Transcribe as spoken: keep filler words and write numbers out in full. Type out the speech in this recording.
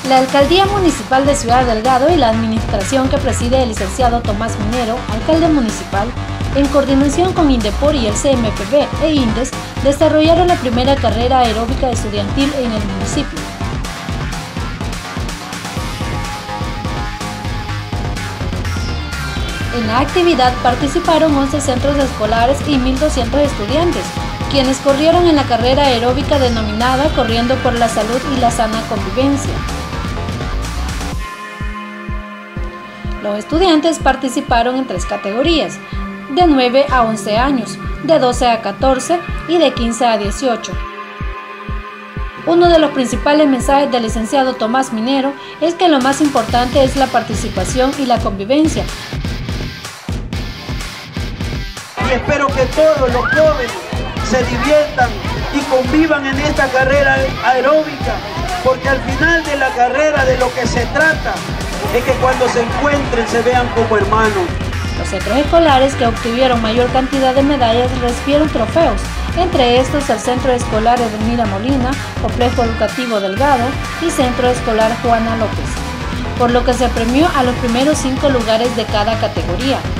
La Alcaldía Municipal de Ciudad Delgado y la administración que preside el licenciado Tomás Minero, alcalde municipal, en coordinación con Indepor y el C M P B e INDES, desarrollaron la primera carrera aeróbica estudiantil en el municipio. En la actividad participaron once centros escolares y mil doscientos estudiantes, quienes corrieron en la carrera aeróbica denominada Corriendo por la Salud y la Sana Convivencia. Los estudiantes participaron en tres categorías, de nueve a once años, de doce a catorce y de quince a dieciocho. Uno de los principales mensajes del licenciado Tomás Minero es que lo más importante es la participación y la convivencia. Y espero que todos los jóvenes se diviertan y convivan en esta carrera aeróbica, porque al final de la carrera de lo que se trata es que cuando se encuentren se vean como hermanos. Los centros escolares que obtuvieron mayor cantidad de medallas recibieron trofeos, entre estos el Centro Escolar Edelmira Molina, Complejo Educativo Delgado y Centro Escolar Juana López, por lo que se premió a los primeros cinco lugares de cada categoría.